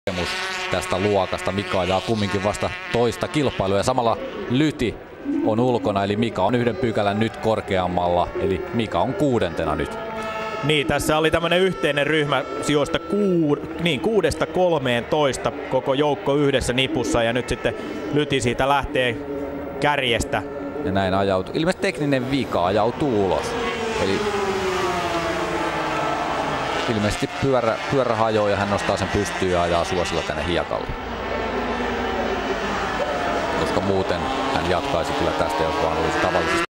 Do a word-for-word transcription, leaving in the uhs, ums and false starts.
kokemus tästä luokasta. Mika ajaa kumminkin vasta toista kilpailua ja samalla Lüthi on ulkona, eli Mika on yhden pykälän nyt korkeammalla, eli Mika on kuudentena nyt. Niin, tässä oli tämmöinen yhteinen ryhmä sijoista kuud, niin, kuudesta kolmeentoista, koko joukko yhdessä nipussa ja nyt sitten Lüthi siitä lähtee kärjestä. Ja näin ajautuu. Ilmeisesti tekninen vika, ajautuu ulos. Eli ilmeisesti pyörä, pyörä hajoaa ja hän nostaa sen pystyyn ja ajaa suosilla tänne hiekalle. Koska muuten hän jatkaisi kyllä tästä, jos vaan olisi tavallisesti.